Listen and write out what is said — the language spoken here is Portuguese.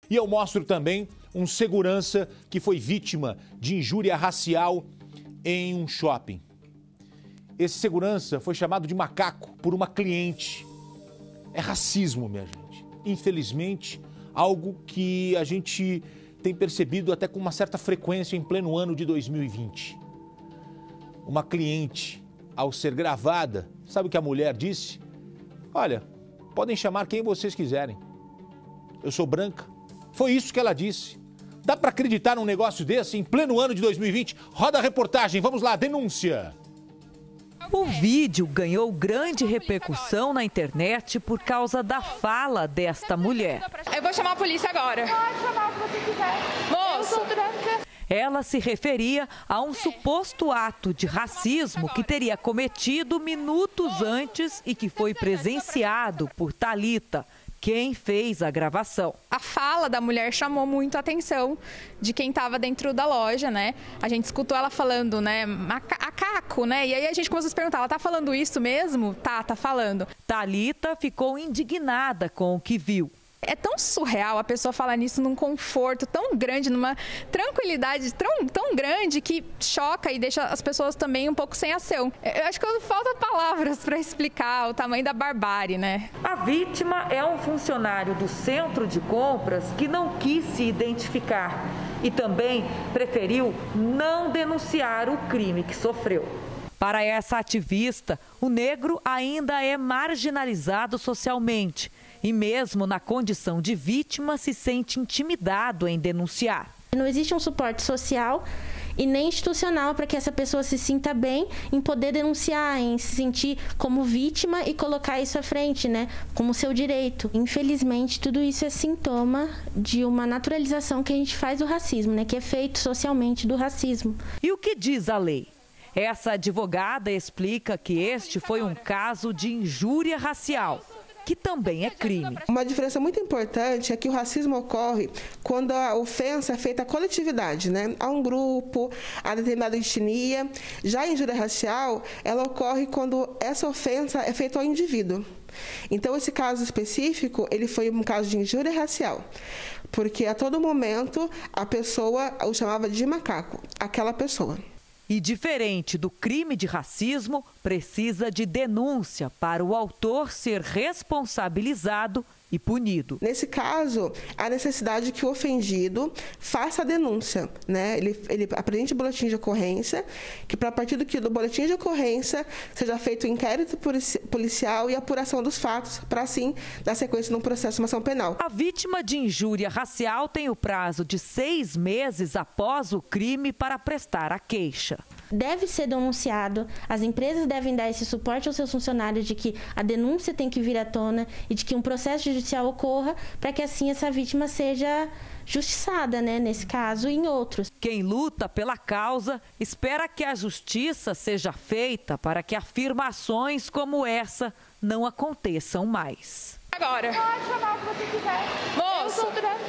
E eu mostro também um segurança que foi vítima de injúria racial em um shopping. Esse segurança foi chamado de macaco por uma cliente. É racismo, minha gente. Infelizmente, algo que a gente tem percebido até com uma certa frequência em pleno ano de 2020. Uma cliente, ao ser gravada, sabe o que a mulher disse? Olha, podem chamar quem vocês quiserem. Eu sou branca. Foi isso que ela disse. Dá para acreditar num negócio desse em pleno ano de 2020? Roda a reportagem, vamos lá, denúncia. O vídeo ganhou grande repercussão na internet por causa da fala desta mulher. Eu vou chamar a polícia agora. Pode chamar o que você quiser. Moço, eu sou branca. Ela se referia a um suposto ato de racismo que teria cometido minutos antes e que foi presenciado por Thalita, quem fez a gravação. a fala da mulher chamou muito a atenção de quem estava dentro da loja, né? A gente escutou ela falando, né, macaco, né? E aí a gente começou a se perguntar, ela tá falando isso mesmo? Tá falando. Thalita ficou indignada com o que viu. É tão surreal a pessoa falar nisso num conforto tão grande, numa tranquilidade tão grande que choca e deixa as pessoas também um pouco sem ação. Eu acho que falta palavras para explicar o tamanho da barbárie, né? A vítima é um funcionário do centro de compras que não quis se identificar e também preferiu não denunciar o crime que sofreu. Para essa ativista, o negro ainda é marginalizado socialmente. E mesmo na condição de vítima, se sente intimidado em denunciar. Não existe um suporte social e nem institucional para que essa pessoa se sinta bem em poder denunciar, em se sentir como vítima e colocar isso à frente, né, como seu direito. Infelizmente, tudo isso é sintoma de uma naturalização que a gente faz do racismo, né, que é feito socialmente do racismo. E o que diz a lei? Essa advogada explica que este foi um caso de injúria racial, que também é crime. Uma diferença muito importante é que o racismo ocorre quando a ofensa é feita à coletividade, né? A um grupo, a determinada etnia. Já a injúria racial, ela ocorre quando essa ofensa é feita ao indivíduo. Então, esse caso específico, ele foi um caso de injúria racial, porque a todo momento a pessoa o chamava de macaco, aquela pessoa. E diferente do crime de racismo, precisa de denúncia para o autor ser responsabilizado e punido. Nesse caso, há necessidade que o ofendido faça a denúncia, né? Ele apresente o boletim de ocorrência, que a partir do boletim de ocorrência seja feito o inquérito policial e a apuração dos fatos, para assim dar sequência num processo de ação penal. A vítima de injúria racial tem o prazo de 6 meses após o crime para prestar a queixa. Deve ser denunciado, as empresas devem dar esse suporte aos seus funcionários de que a denúncia tem que vir à tona e de que um processo judicial ocorra para que assim essa vítima seja justiçada, né, nesse caso e em outros. Quem luta pela causa espera que a justiça seja feita para que afirmações como essa não aconteçam mais. Agora. Pode chamar o que você quiser. Moço, eu sou branca.